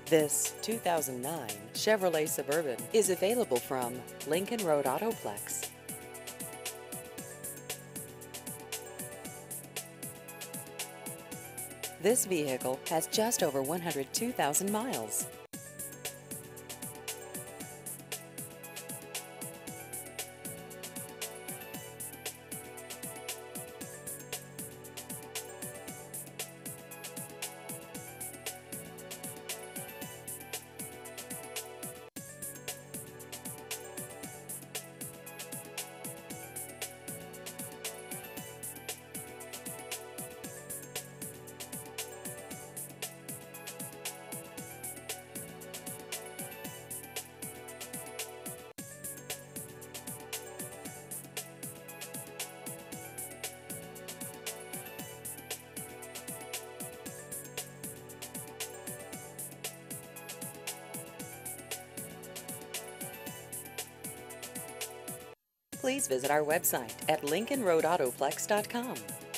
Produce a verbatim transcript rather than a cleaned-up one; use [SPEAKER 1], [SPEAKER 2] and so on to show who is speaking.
[SPEAKER 1] This two thousand nine Chevrolet Suburban is available from Lincoln Road Autoplex. This vehicle has just over one hundred two thousand miles. Please visit our website at lincoln road autoplex dot com.